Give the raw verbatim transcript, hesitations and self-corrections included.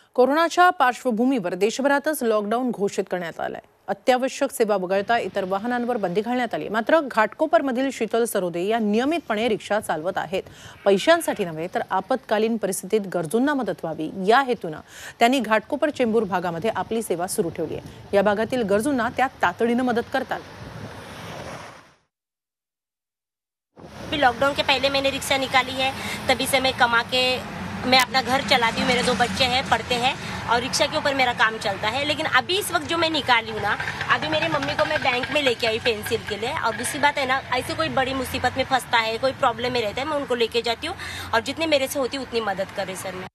कोरोनाच्या पार्श्वभूमीवर देशभरातच लॉकडाऊन घोषित करण्यात आलाय। अत्यावश्यक सेवा वगळता इतर वाहनांवर बंदी घालण्यात आली। मात्र घाटकोपरमधील शीतल सरोदे या नियमितपणे रिक्षा चालवत आहेत। पैशांसाठी नव्हे तर आपत्कालीन परिस्थितीत गरजूंना मदत व्हावी या हेतूने त्यांनी घाटकोपर चेंबूर भागामध्ये आपली सेवा सुरू ठेवली आहे। या भागातील गरजूंना त्या तातडीने मदत करतात। लॉकडाउन के पहले मैंने रिक्शा निकाली है, तभी से मैं कमा के मैं अपना घर चलाती हूँ। मेरे दो बच्चे हैं, पढ़ते हैं और रिक्शा के ऊपर मेरा काम चलता है। लेकिन अभी इस वक्त जो मैं निकाली हूँ ना, अभी मेरी मम्मी को मैं बैंक में लेके आई पेंसिल के लिए। और दूसरी बात है ना, ऐसे कोई बड़ी मुसीबत में फंसता है, कोई प्रॉब्लम में रहता है, मैं उनको लेके जाती हूँ और जितनी मेरे से होती है उतनी मदद करे सर मैं।